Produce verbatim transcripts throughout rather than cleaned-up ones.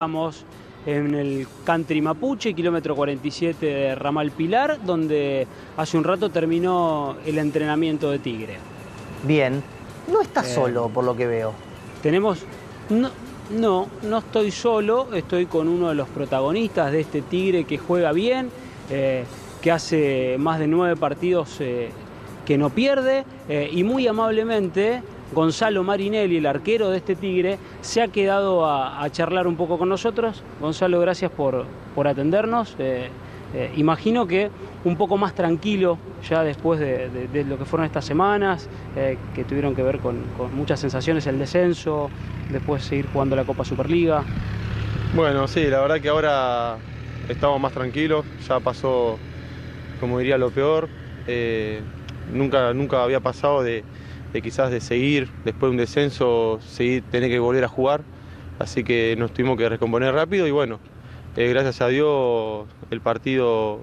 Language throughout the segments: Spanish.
Estamos en el Country Mapuche, kilómetro cuarenta y siete de Ramal Pilar, donde hace un rato terminó el entrenamiento de Tigre. Bien. No estás Eh, solo, por lo que veo. Tenemos... No, no, no estoy solo, estoy con uno de los protagonistas de este Tigre que juega bien, eh, que hace más de nueve partidos eh, que no pierde, eh, y muy amablemente Gonzalo Marinelli, el arquero de este Tigre, se ha quedado a, a charlar un poco con nosotros. Gonzalo, gracias por, por atendernos. Eh, eh, imagino que un poco más tranquilo ya después de, de, de lo que fueron estas semanas, eh, que tuvieron que ver con, con muchas sensaciones, el descenso, después seguir jugando la Copa Superliga. Bueno, sí, la verdad que ahora estamos más tranquilos, ya pasó, como diría, lo peor. Eh, nunca, nunca había pasado de, de quizás de seguir, después de un descenso, seguir, tener que volver a jugar. Así que nos tuvimos que recomponer rápido y bueno, eh, gracias a Dios el partido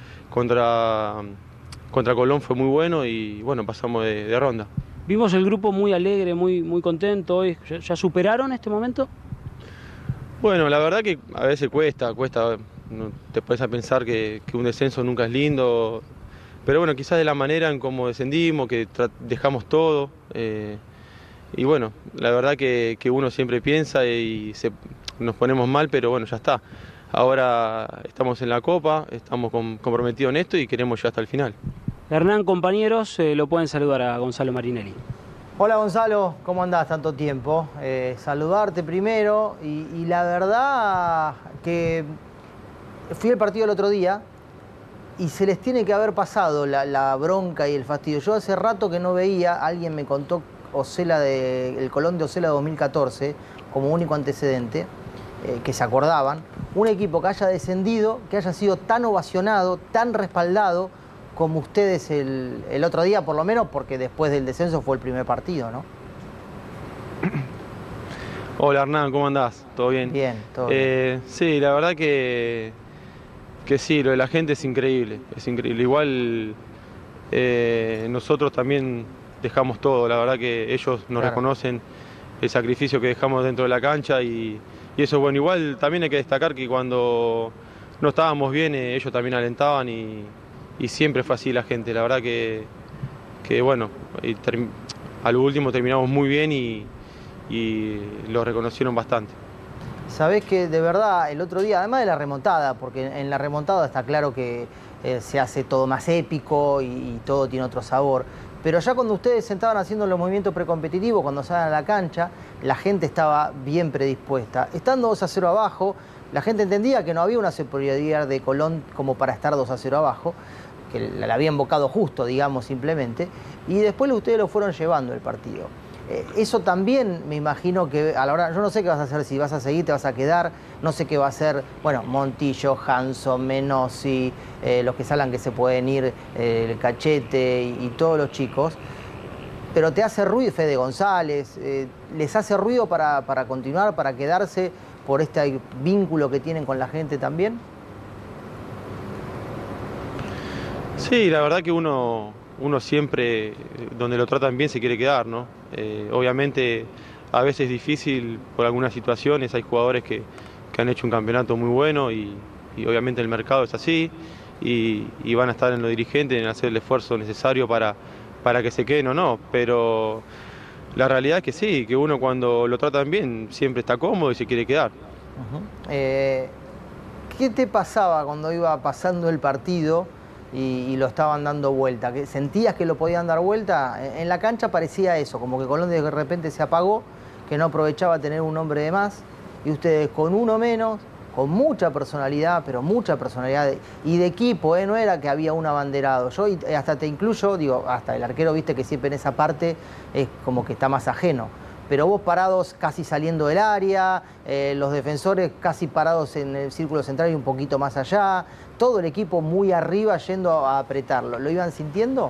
contra, contra Colón fue muy bueno y bueno, pasamos de, de ronda. Vimos el grupo muy alegre, muy, muy contento hoy. ¿Ya, ya superaron este momento? Bueno, la verdad que a veces cuesta, cuesta, no, te pones a pensar que, que un descenso nunca es lindo, pero bueno, quizás de la manera en cómo descendimos, que dejamos todo, eh, y bueno, la verdad que, que uno siempre piensa y se, nos ponemos mal, pero bueno, ya está. Ahora estamos en la Copa, estamos com, comprometidos en esto y queremos llegar hasta el final. Hernán, compañeros, eh, lo pueden saludar a Gonzalo Marinelli. Hola Gonzalo, ¿cómo andás tanto tiempo? Eh, saludarte primero y, y la verdad que fui al partido el otro día y se les tiene que haber pasado la, la bronca y el fastidio. Yo hace rato que no veía, alguien me contó Osela de, el Colón de Osela dos mil catorce como único antecedente, eh, que se acordaban, un equipo que haya descendido, que haya sido tan ovacionado, tan respaldado como ustedes el, el otro día, por lo menos, porque después del descenso fue el primer partido, ¿no? Hola Hernán, ¿cómo andás? ¿Todo bien? Bien, todo eh, bien. Sí, la verdad que, que sí, lo de la gente es increíble, es increíble. Igual eh, nosotros también dejamos todo, la verdad que ellos nos Claro. reconocen el sacrificio que dejamos dentro de la cancha y, y eso, bueno, igual también hay que destacar que cuando no estábamos bien, eh, ellos también alentaban y Y siempre fue así la gente, la verdad que, que bueno, y a lo último terminamos muy bien y, y lo reconocieron bastante. Sabés que de verdad el otro día, además de la remontada, porque en la remontada está claro que eh, se hace todo más épico y, y todo tiene otro sabor, pero ya cuando ustedes estaban haciendo los movimientos precompetitivos, cuando salen a la cancha, la gente estaba bien predispuesta. Estando dos a cero abajo, la gente entendía que no había una superioridad de Colón como para estar dos a cero abajo, que la había embocado justo, digamos, simplemente, y después ustedes lo fueron llevando el partido. Eh, eso también me imagino que a la hora, yo no sé qué vas a hacer, si vas a seguir, te vas a quedar, no sé qué va a hacer, bueno, Montillo, Hanson, Menossi, eh, los que salgan que se pueden ir, eh, el Cachete y, y todos los chicos, pero te hace ruido Fede González, eh, les hace ruido para, para continuar, para quedarse por este vínculo que tienen con la gente también. Sí, la verdad que uno, uno siempre, donde lo tratan bien, se quiere quedar, ¿no? Eh, obviamente, a veces es difícil por algunas situaciones, hay jugadores que, que han hecho un campeonato muy bueno y, y obviamente el mercado es así y, y van a estar en los dirigentes en hacer el esfuerzo necesario para, para que se queden o no, pero la realidad es que sí, que uno cuando lo tratan bien siempre está cómodo y se quiere quedar. Uh-huh. eh, ¿Qué te pasaba cuando iba pasando el partido y, y lo estaban dando vuelta? ¿Sentías que lo podían dar vuelta? En la cancha parecía eso, como que Colón de repente se apagó, que no aprovechaba tener un hombre de más, y ustedes con uno menos, con mucha personalidad, pero mucha personalidad, de, y de equipo, ¿eh? No era que había un abanderado. Yo hasta te incluyo, digo, hasta el arquero, viste que siempre en esa parte es como que está más ajeno. Pero vos parados casi saliendo del área, eh, los defensores casi parados en el círculo central y un poquito más allá, todo el equipo muy arriba yendo a apretarlo. ¿Lo iban sintiendo?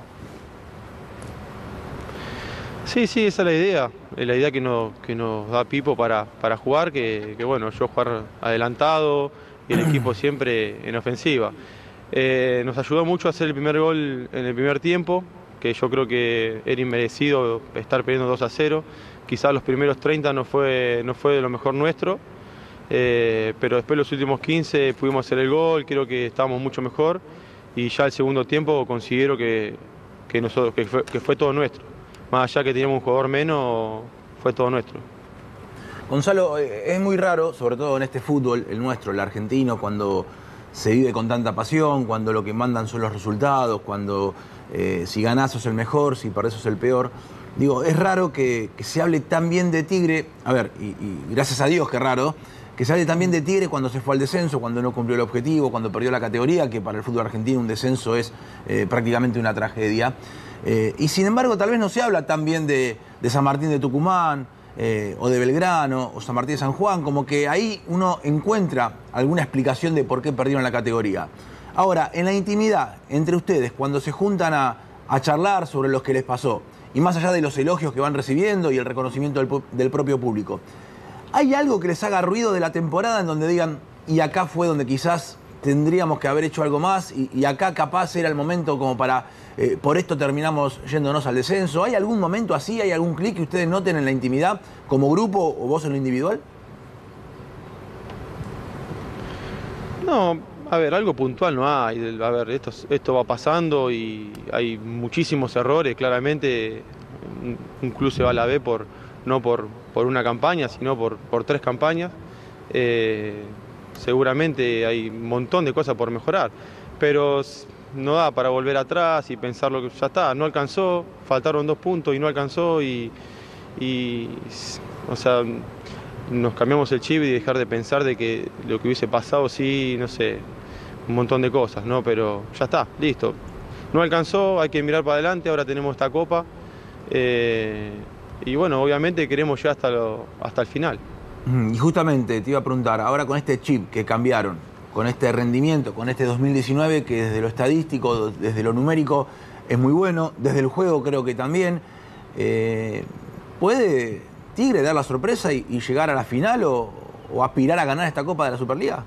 Sí, sí, esa es la idea, es la idea que nos, que nos da Pipo para, para jugar, que, que bueno, yo jugar adelantado y el equipo siempre en ofensiva. Eh, nos ayudó mucho a hacer el primer gol en el primer tiempo, que yo creo que era inmerecido estar perdiendo dos a cero. Quizás los primeros treinta no fue, no fue de lo mejor nuestro, eh, pero después los últimos quince pudimos hacer el gol, creo que estábamos mucho mejor y ya el segundo tiempo considero que, que, nosotros, que, fue, que fue todo nuestro. Más allá que teníamos un jugador menos, fue todo nuestro. Gonzalo, es muy raro, sobre todo en este fútbol, el nuestro, el argentino, cuando se vive con tanta pasión, cuando lo que mandan son los resultados, cuando eh, si ganás sos el mejor, si perdés sos el peor. Digo, es raro que, que se hable tan bien de Tigre, a ver, y, y gracias a Dios que raro, que se hable tan bien de Tigre cuando se fue al descenso, cuando no cumplió el objetivo, cuando perdió la categoría, que para el fútbol argentino un descenso es eh, prácticamente una tragedia. Eh, y sin embargo, tal vez no se habla tan bien de, de San Martín de Tucumán, Eh, o de Belgrano, o San Martín de San Juan, como que ahí uno encuentra alguna explicación de por qué perdieron la categoría. Ahora, en la intimidad, entre ustedes, cuando se juntan a, a charlar sobre lo que les pasó, y más allá de los elogios que van recibiendo y el reconocimiento del, del propio público, ¿hay algo que les haga ruido de la temporada en donde digan, y acá fue donde quizás tendríamos que haber hecho algo más, y, y acá capaz era el momento como para... Eh, por esto terminamos yéndonos al descenso? ¿Hay algún momento así, hay algún clic que ustedes noten en la intimidad como grupo o vos en lo individual? No, a ver, algo puntual no hay. A ver, esto, esto va pasando y hay muchísimos errores, claramente. Un club se va a la B por, no por, por una campaña, sino por, por tres campañas. Eh, seguramente hay un montón de cosas por mejorar, pero no da para volver atrás y pensar lo que ya está, no alcanzó, faltaron dos puntos y no alcanzó y, y o sea, nos cambiamos el chip y dejar de pensar de que lo que hubiese pasado, sí, no sé, un montón de cosas, ¿no? Pero ya está, listo. No alcanzó, hay que mirar para adelante, ahora tenemos esta copa eh, y bueno, obviamente queremos llegar hasta, lo, hasta el final. Y justamente te iba a preguntar, ahora con este chip que cambiaron, con este rendimiento, con este dos mil diecinueve que desde lo estadístico, desde lo numérico es muy bueno, desde el juego creo que también, eh, ¿puede Tigre dar la sorpresa y, y llegar a la final o, o aspirar a ganar esta Copa de la Superliga?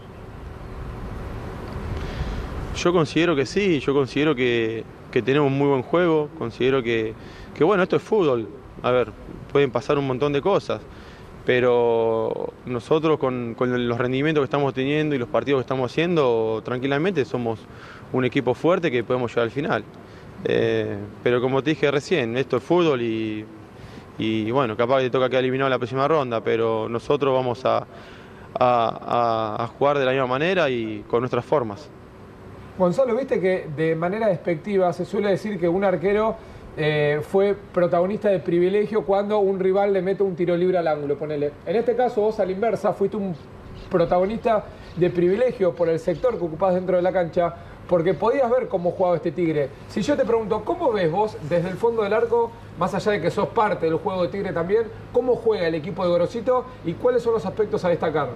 Yo considero que sí, yo considero que, que tenemos muy buen juego, considero que, que bueno, esto es fútbol, a ver, pueden pasar un montón de cosas. Pero nosotros con, con los rendimientos que estamos teniendo y los partidos que estamos haciendo, tranquilamente somos un equipo fuerte que podemos llegar al final. Eh, pero como te dije recién, esto es fútbol y, y bueno, capaz que te toca quedar eliminado en la próxima ronda, pero nosotros vamos a, a, a jugar de la misma manera y con nuestras formas. Gonzalo, viste que de manera despectiva se suele decir que un arquero Eh, fue protagonista de privilegio cuando un rival le mete un tiro libre al ángulo, ponele. En este caso, vos a la inversa fuiste un protagonista de privilegio por el sector que ocupás dentro de la cancha, porque podías ver cómo jugaba este Tigre. Si yo te pregunto, ¿cómo ves vos desde el fondo del arco, más allá de que sos parte del juego de Tigre también, cómo juega el equipo de Gorosito y cuáles son los aspectos a destacar?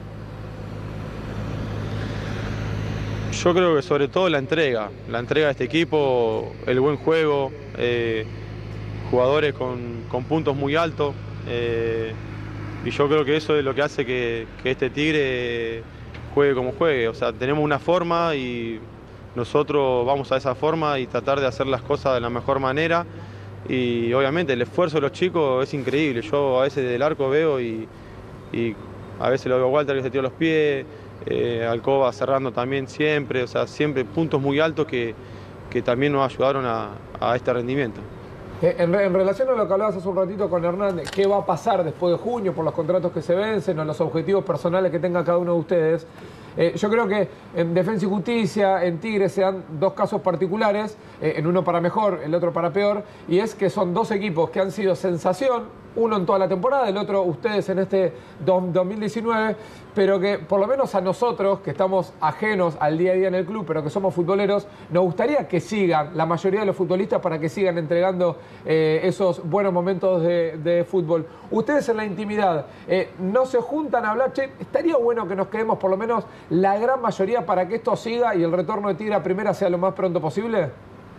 Yo creo que sobre todo la entrega, la entrega de este equipo, el buen juego, eh, jugadores con, con puntos muy altos eh, y yo creo que eso es lo que hace que, que este Tigre juegue como juegue. O sea, tenemos una forma y nosotros vamos a esa forma y tratar de hacer las cosas de la mejor manera y obviamente el esfuerzo de los chicos es increíble. Yo a veces del arco veo y, y a veces lo veo a Walter que se tira los pies. Eh, Alcoba cerrando también siempre, o sea, siempre puntos muy altos que, que también nos ayudaron a, a este rendimiento. En, en relación a lo que hablabas hace un ratito con Hernández, ¿qué va a pasar después de junio por los contratos que se vencen o los objetivos personales que tenga cada uno de ustedes? Eh, yo creo que en Defensa y Justicia, en Tigre, se dan dos casos particulares, eh, en uno para mejor, el otro para peor, y es que son dos equipos que han sido sensación, uno en toda la temporada, el otro ustedes en este dos mil diecinueve, pero que por lo menos a nosotros, que estamos ajenos al día a día en el club, pero que somos futboleros, nos gustaría que sigan, la mayoría de los futbolistas, para que sigan entregando eh, esos buenos momentos de, de fútbol. Ustedes en la intimidad, eh, ¿no se juntan a hablar? Che, estaría bueno que nos quedemos por lo menos la gran mayoría para que esto siga y el retorno de Tigre a primera sea lo más pronto posible.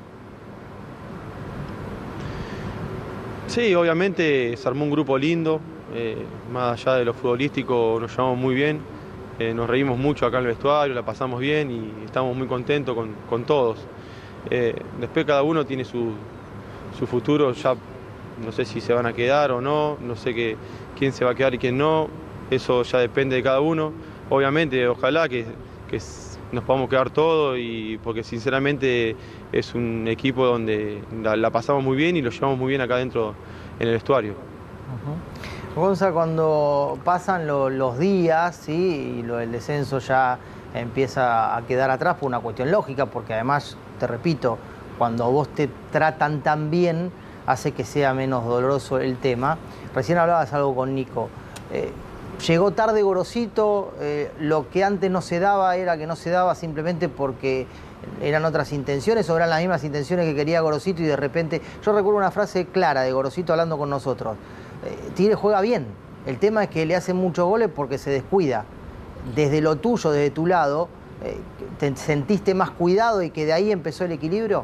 Sí, obviamente se armó un grupo lindo, eh, más allá de lo futbolístico nos llevamos muy bien, eh, nos reímos mucho acá en el vestuario, la pasamos bien y estamos muy contentos con, con todos. Eh, después cada uno tiene su, su futuro, ya no sé si se van a quedar o no, no sé que, quién se va a quedar y quién no, eso ya depende de cada uno. Obviamente, ojalá que, que nos podamos quedar todos, y porque sinceramente es un equipo donde la, la pasamos muy bien y lo llevamos muy bien acá dentro en el vestuario. Uh-huh. Gonza, cuando pasan lo, los días, ¿sí? Y lo, el descenso ya empieza a quedar atrás por una cuestión lógica, porque además, te repito, cuando vos te tratan tan bien, hace que sea menos doloroso el tema. Recién hablabas algo con Nico. Eh, llegó tarde Gorosito, eh, lo que antes no se daba era que no se daba simplemente porque eran otras intenciones, o eran las mismas intenciones que quería Gorosito y de repente... Yo recuerdo una frase clara de Gorosito hablando con nosotros. Eh, Tigre juega bien, el tema es que le hacen muchos goles porque se descuida. Desde lo tuyo, desde tu lado, eh, ¿te sentiste más cuidado y que de ahí empezó el equilibrio?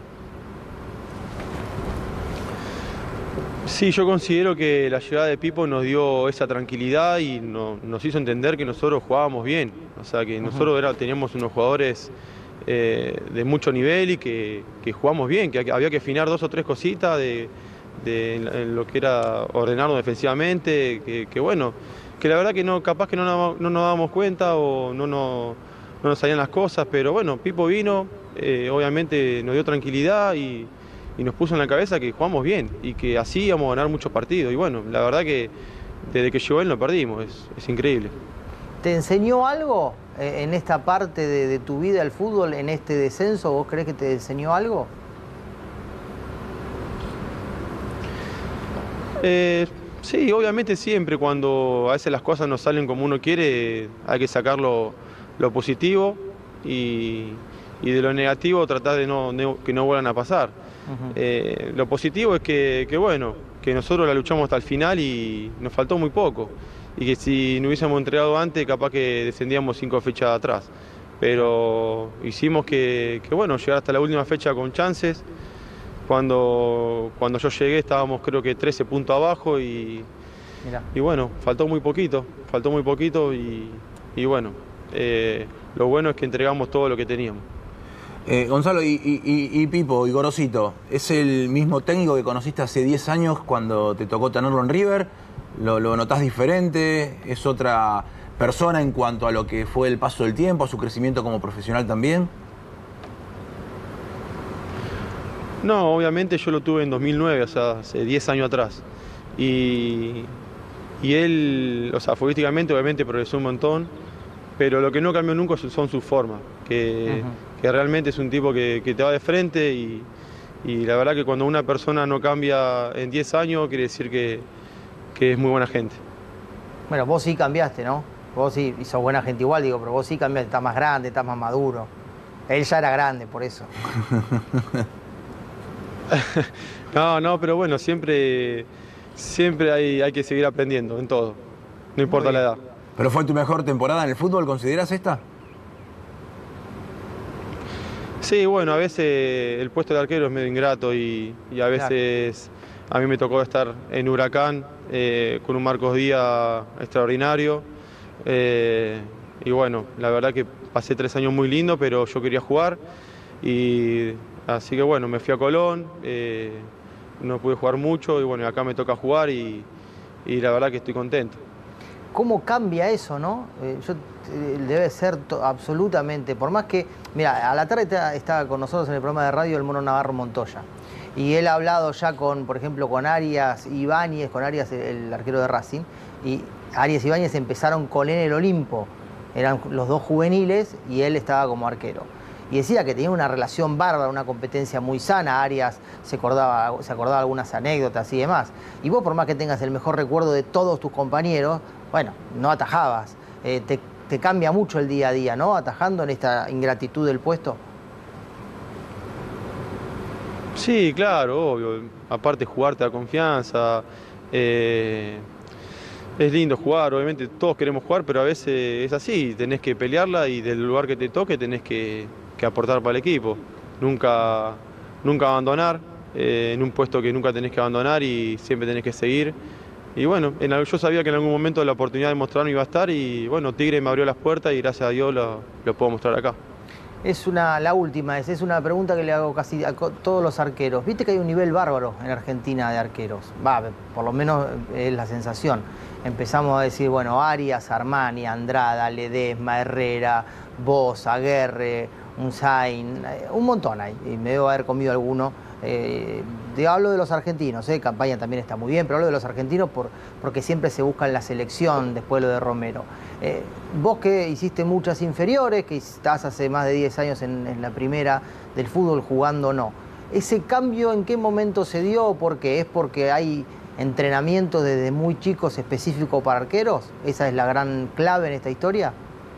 Sí, yo considero que la llegada de Pipo nos dio esa tranquilidad y no, nos hizo entender que nosotros jugábamos bien. O sea, que nosotros era, teníamos unos jugadores eh, de mucho nivel y que, que jugamos bien, que había que afinar dos o tres cositas de, de en, en lo que era ordenarnos defensivamente, que, que bueno, que la verdad que no, capaz que no, no, no nos dábamos cuenta o no, no, no nos salían las cosas, pero bueno, Pipo vino, eh, obviamente nos dio tranquilidad y... y nos puso en la cabeza que jugamos bien y que así íbamos a ganar muchos partidos. Y bueno, la verdad que desde que llegó él no perdimos, es, es increíble. ¿Te enseñó algo eh, en esta parte de, de tu vida el fútbol, en este descenso? ¿Vos crees que te enseñó algo? Eh, sí, obviamente siempre cuando a veces las cosas no salen como uno quiere, hay que sacar lo, lo positivo y, y de lo negativo tratar de no, de, que no vuelvan a pasar. Uh-huh. eh, lo positivo es que, que, bueno, que nosotros la luchamos hasta el final y nos faltó muy poco. Y que si no hubiésemos entregado antes, capaz que descendíamos cinco fechas atrás. Pero hicimos que, que bueno, llegar hasta la última fecha con chances. Cuando, cuando yo llegué estábamos creo que trece puntos abajo y, y bueno, faltó muy poquito, faltó muy poquito y, y bueno, eh, lo bueno es que entregamos todo lo que teníamos. Eh, Gonzalo, y, y, y Pipo y Gorosito, ¿es el mismo técnico que conociste hace diez años cuando te tocó tenerlo en River? ¿Lo, lo notás diferente? ¿Es otra persona en cuanto a lo que fue el paso del tiempo, a su crecimiento como profesional también? No, obviamente yo lo tuve en dos mil nueve, o sea, hace diez años atrás. Y, y él, o sea, futbolísticamente obviamente progresó un montón, pero lo que no cambió nunca son sus formas, que, uh-huh. que realmente es un tipo que, que te va de frente y, y la verdad que cuando una persona no cambia en diez años quiere decir que, que es muy buena gente. Bueno, vos sí cambiaste, ¿no? Vos sí, y sos buena gente igual, digo, pero vos sí cambiaste, estás más grande, estás más maduro. Él ya era grande, por eso. No, no, pero bueno, siempre, siempre hay, hay que seguir aprendiendo en todo, no importa la edad. ¿Pero fue tu mejor temporada en el fútbol? ¿Consideras esta? Sí, bueno, a veces el puesto de arquero es medio ingrato y, y a veces a mí me tocó estar en Huracán eh, con un Marcos Díaz extraordinario. Eh, y bueno, la verdad que pasé tres años muy lindos, pero yo quería jugar. Y así que bueno, me fui a Colón, eh, no pude jugar mucho y bueno, acá me toca jugar y, y la verdad que estoy contento. ¿Cómo cambia eso, no? Eh, yo, eh, debe ser absolutamente, por más que... Mira, a la tarde está, está con nosotros en el programa de radio el Mono Navarro Montoya. Y él ha hablado ya con, por ejemplo, con Arias Ibáñez, con Arias, el, el arquero de Racing. Y Arias y Ibáñez empezaron con él en el Olimpo. Eran los dos juveniles y él estaba como arquero. Y decía que tenía una relación bárbara, una competencia muy sana. Arias se acordaba, se acordaba algunas anécdotas y demás. Y vos, por más que tengas el mejor recuerdo de todos tus compañeros, bueno, no atajabas. Eh, te, te cambia mucho el día a día, ¿no? Atajando en esta ingratitud del puesto. Sí, claro, obvio. Aparte jugar te da confianza. Eh, es lindo jugar, obviamente todos queremos jugar, pero a veces es así. Tenés que pelearla y del lugar que te toque tenés que, que aportar para el equipo. Nunca, nunca abandonar, eh, en un puesto que nunca tenés que abandonar y siempre tenés que seguir. Y bueno, en, yo sabía que en algún momento la oportunidad de mostrarme iba a estar y bueno, Tigre me abrió las puertas y gracias a Dios lo, lo puedo mostrar acá. Es una, la última, es, es una pregunta que le hago casi a todos los arqueros. Viste que hay un nivel bárbaro en Argentina de arqueros. Va, por lo menos es la sensación. Empezamos a decir, bueno, Arias, Armani, Andrada, Ledesma, Herrera, Boza, Aguerre, Unzain, un montón hay. Y me debo haber comido alguno. Eh, de, hablo de los argentinos, eh, Campaña también está muy bien, pero hablo de los argentinos por, porque siempre se busca en la selección después lo de Romero. Eh, vos que hiciste muchas inferiores, que estás hace más de diez años en, en la primera del fútbol jugando, no. ¿Ese cambio en qué momento se dio? ¿Por qué? ¿Es porque hay entrenamiento desde muy chicos específico para arqueros? ¿Esa es la gran clave en esta historia?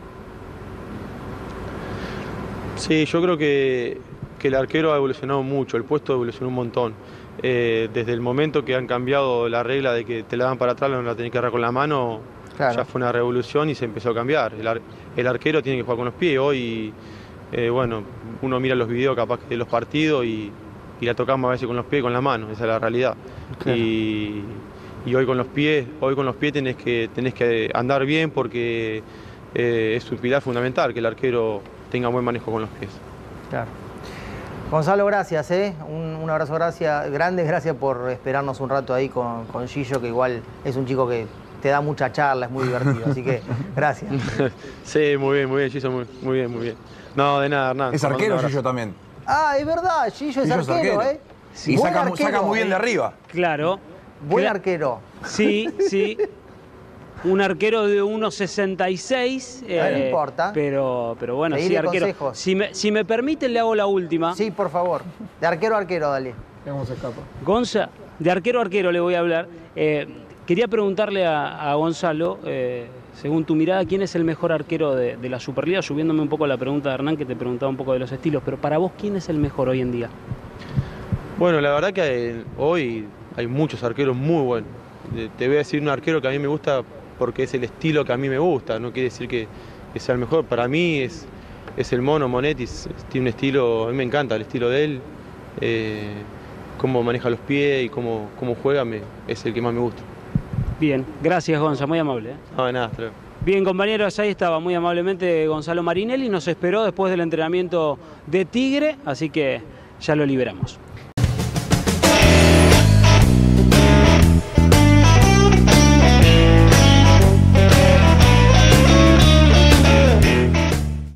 Sí, yo creo que, que el arquero ha evolucionado mucho, el puesto evolucionó un montón. Eh, desde el momento que han cambiado la regla de que te la dan para atrás, no la tenés que agarrar con la mano, claro. Ya fue una revolución y se empezó a cambiar. El, ar, el arquero tiene que jugar con los pies. Hoy, eh, bueno, uno mira los videos capaz de los partidos y, y la tocamos a veces con los pies y con la mano, esa es la realidad. Claro. Y, y hoy con los pies, hoy con los pies tenés que, tenés que andar bien porque eh, es un pilar fundamental que el arquero tenga buen manejo con los pies. Claro. Gonzalo, gracias, ¿eh? un, un abrazo gracias, grande, gracias por esperarnos un rato ahí con, con Gillo, que igual es un chico que te da mucha charla, es muy divertido, así que gracias. Sí, muy bien, muy bien, Gillo, muy, muy bien, muy bien. No, de nada, Hernán. Es arquero, Gillo también. Ah, es verdad, Gillo es, Gillo es arquero, arquero, ¿eh? Y saca, arquero, saca muy bien de arriba. Claro. Buen arquero. Sí, sí. Un arquero de uno sesenta y seis. Eh, no importa. Pero, pero bueno, Pedirle sí, arquero. Si me, si me permite, le hago la última. Sí, por favor. De arquero a arquero, dale. ¿Cómo se escapa? Gonza, de arquero a arquero le voy a hablar. Eh, quería preguntarle a, a Gonzalo, eh, según tu mirada, ¿quién es el mejor arquero de, de la Superliga? Subiéndome un poco a la pregunta de Hernán, que te preguntaba un poco de los estilos. Pero para vos, ¿quién es el mejor hoy en día? Bueno, la verdad que hay, hoy hay muchos arqueros muy buenos. Te voy a decir un arquero que a mí me gusta porque es el estilo que a mí me gusta, no quiere decir que, que sea el mejor. Para mí es, es el Mono Monetti, tiene un estilo, a mí me encanta el estilo de él, eh, cómo maneja los pies y cómo, cómo juega, me, es el que más me gusta. Bien, gracias Gonza, muy amable. ¿eh? No, de nada, hasta luego. Bien, compañeros, ahí estaba muy amablemente Gonzalo Marinelli, nos esperó después del entrenamiento de Tigre, así que ya lo liberamos.